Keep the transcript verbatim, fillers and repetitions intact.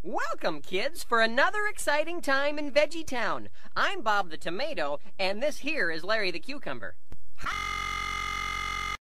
Welcome, kids, for another exciting time in VeggieTown. I'm Bob the Tomato, and this here is Larry the Cucumber.